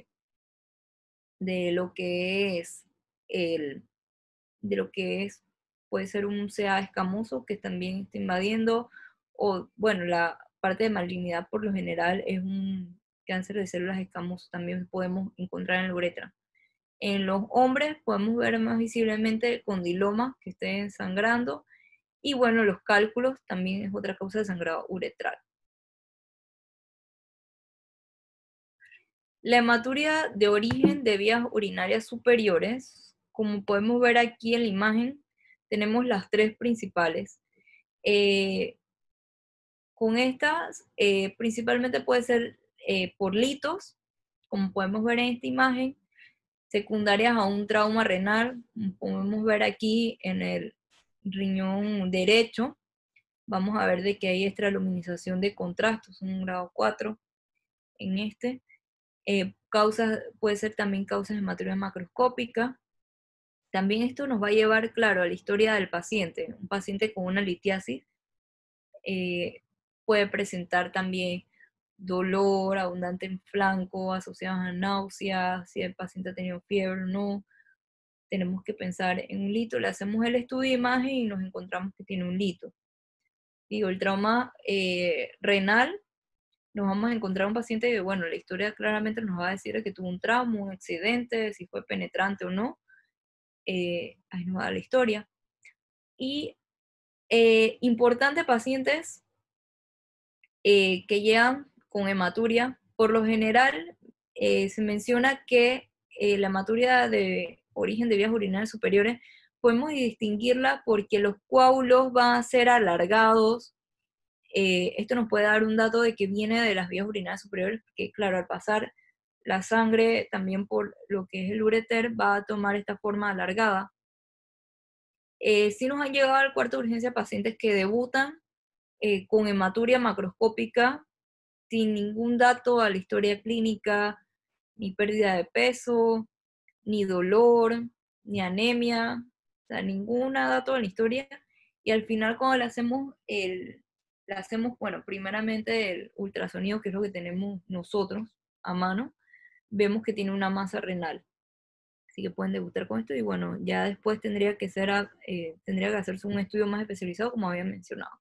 [SPEAKER 1] de lo que es el, de lo que es, puede ser un CA escamoso que también está invadiendo, o bueno, la parte de malignidad por lo general es un cáncer de células escamosas, también podemos encontrar en la uretra. En los hombres podemos ver más visiblemente condilomas que estén sangrando, y bueno, los cálculos también es otra causa de sangrado uretral. La hematuria de origen de vías urinarias superiores, como podemos ver aquí en la imagen, tenemos las tres principales. Eh, con estas, principalmente puede ser por litos, como podemos ver en esta imagen, secundarias a un trauma renal, como podemos ver aquí en el riñón derecho. Vamos a ver de que hay extraluminización de contrastos, un grado 4 en este. Puede ser también causas de hematuria macroscópica. También esto nos va a llevar, claro, a la historia del paciente. Un paciente con una litiasis eh, puede presentar también dolor abundante en flanco, asociado a náuseas, si el paciente ha tenido fiebre o no. Tenemos que pensar en un lito, le hacemos el estudio de imagen y nos encontramos que tiene un lito. Digo, el trauma renal, nos vamos a encontrar un paciente que, bueno, la historia claramente nos va a decir que tuvo un trauma, un accidente, si fue penetrante o no, ahí nos va a dar la historia. Y importante, pacientes que llegan con hematuria, por lo general se menciona que la hematuria de origen de vías urinarias superiores podemos distinguirla porque los coágulos van a ser alargados. Esto nos puede dar un dato de que viene de las vías urinarias superiores, porque claro, al pasar la sangre también por lo que es el ureter va a tomar esta forma alargada. Sí nos han llegado al cuarto de urgencia pacientes que debutan con hematuria macroscópica sin ningún dato a la historia clínica, ni pérdida de peso, ni dolor, ni anemia, o sea, ningún dato en la historia. Y al final cuando le hacemos le hacemos, bueno, primeramente el ultrasonido, que es lo que tenemos nosotros a mano, vemos que tiene una masa renal. Así que pueden debutar con esto y bueno, ya después tendría que hacerse un estudio más especializado, como había mencionado.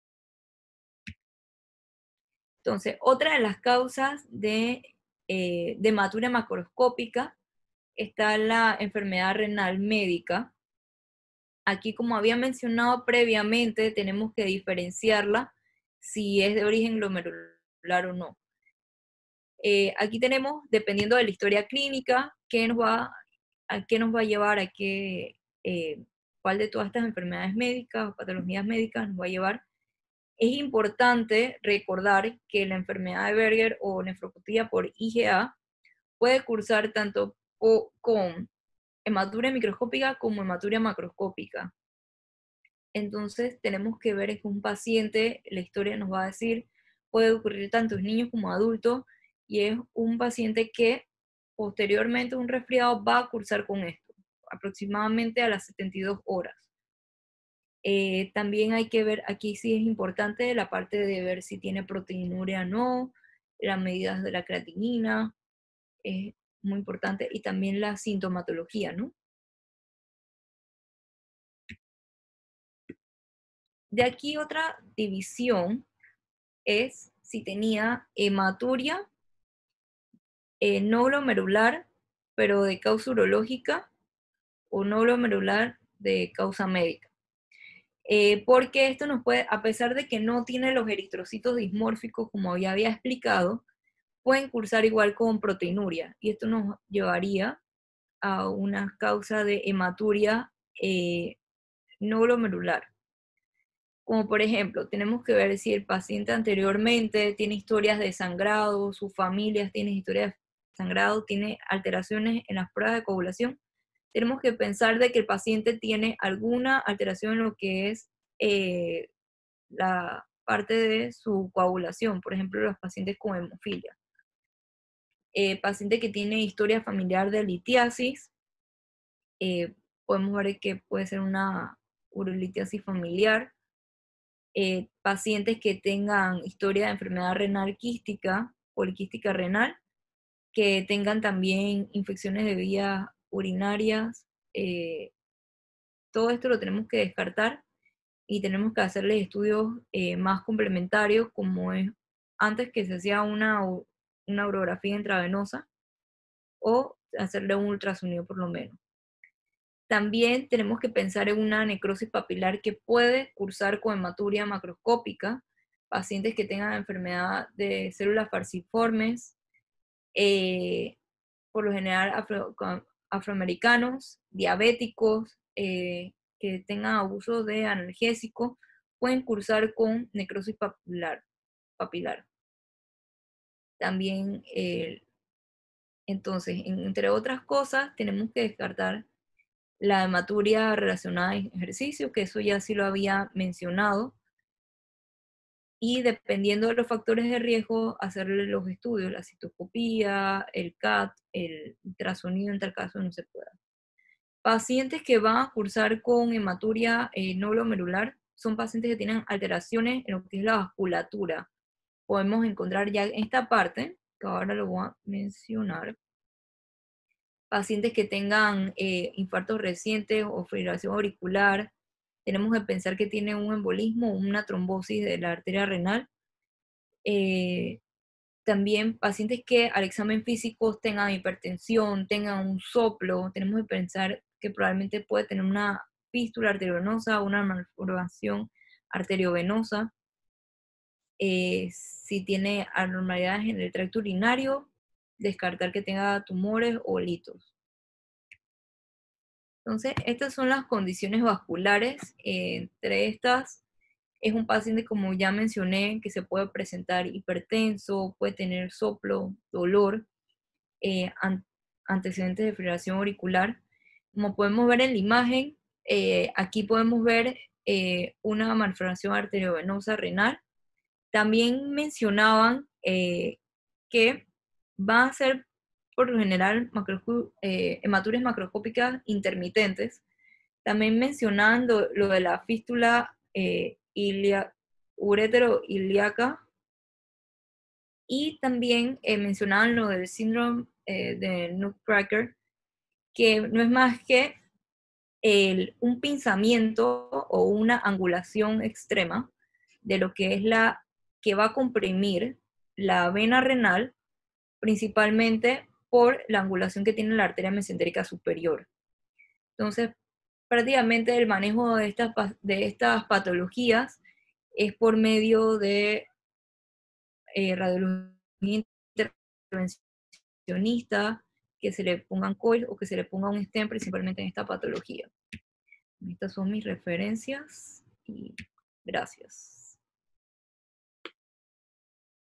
[SPEAKER 1] Entonces, otra de las causas de hematuria macroscópica está la enfermedad renal médica. Aquí, como había mencionado previamente, tenemos que diferenciarla si es de origen glomerular o no. Aquí tenemos, dependiendo de la historia clínica, a qué nos va a llevar, cuál de todas estas enfermedades médicas o patologías médicas nos va a llevar. Es importante recordar que la enfermedad de Berger o nefropatía por IgA puede cursar tanto con hematuria microscópica como hematuria macroscópica. Entonces tenemos que ver, es que un paciente, la historia nos va a decir, puede ocurrir tanto en niños como adultos, y es un paciente que posteriormente un resfriado va a cursar con esto, aproximadamente a las 72 horas. También hay que ver, aquí sí es importante la parte de ver si tiene proteinuria o no, las medidas de la creatinina, es muy importante, y también la sintomatología, ¿no? De aquí otra división es si tenía hematuria no glomerular, pero de causa urológica, o no glomerular de causa médica. Porque esto nos puede, a pesar de que no tiene los eritrocitos dismórficos, como ya había explicado, pueden cursar igual con proteinuria, y esto nos llevaría a una causa de hematuria no glomerular. Como por ejemplo, tenemos que ver si el paciente anteriormente tiene historias de sangrado, sus familias tienen historias de sangrado, tiene alteraciones en las pruebas de coagulación. Tenemos que pensar de que el paciente tiene alguna alteración en lo que es la parte de su coagulación, por ejemplo, los pacientes con hemofilia. Paciente que tiene historia familiar de litiasis, podemos ver que puede ser una urolitiasis familiar. Pacientes que tengan historia de enfermedad renal quística, poliquística renal, que tengan también infecciones de vías urinarias, todo esto lo tenemos que descartar y tenemos que hacerles estudios más complementarios, como es antes que se hacía una urografía intravenosa o hacerle un ultrasonido por lo menos. También tenemos que pensar en una necrosis papilar que puede cursar con hematuria macroscópica, pacientes que tengan enfermedad de células falciformes, por lo general afroamericanos, diabéticos, que tengan abuso de analgésicos, pueden cursar con necrosis papilar. También, entonces, entre otras cosas, tenemos que descartar la hematuria relacionada a ejercicio, que eso ya sí lo había mencionado, y dependiendo de los factores de riesgo, hacerle los estudios, la citoscopía, el CAT, el ultrasonido en tal caso no se pueda. Pacientes que van a cursar con hematuria no glomerular son pacientes que tienen alteraciones en lo que es la vasculatura. Podemos encontrar ya en esta parte, que ahora lo voy a mencionar, pacientes que tengan infartos recientes o fibrilación auricular. Tenemos que pensar que tiene un embolismo o una trombosis de la arteria renal. También pacientes que al examen físico tengan hipertensión, tengan un soplo, tenemos que pensar que probablemente puede tener una fístula arteriovenosa o una malformación arteriovenosa. Si tiene anormalidades en el tracto urinario, descartar que tenga tumores o litos. Entonces, estas son las condiciones vasculares. Entre estas, es un paciente, como ya mencioné, que se puede presentar hipertenso, puede tener soplo, dolor, eh, antecedentes de fibrilación auricular. Como podemos ver en la imagen, aquí podemos ver una malformación arteriovenosa renal. También mencionaban que van a ser por lo general hematurias macroscópicas intermitentes. También mencionando lo de la fístula urétero ilíaca, y también mencionaban lo del síndrome de Nutcracker, que no es más que un pinzamiento o una angulación extrema de lo que es la que va a comprimir la vena renal, principalmente por la angulación que tiene la arteria mesentérica superior. Entonces, prácticamente el manejo de estas patologías es por medio de radiología intervencionista, que se le pongan coil o que se le ponga un stent, principalmente en esta patología. Estas son mis referencias y gracias.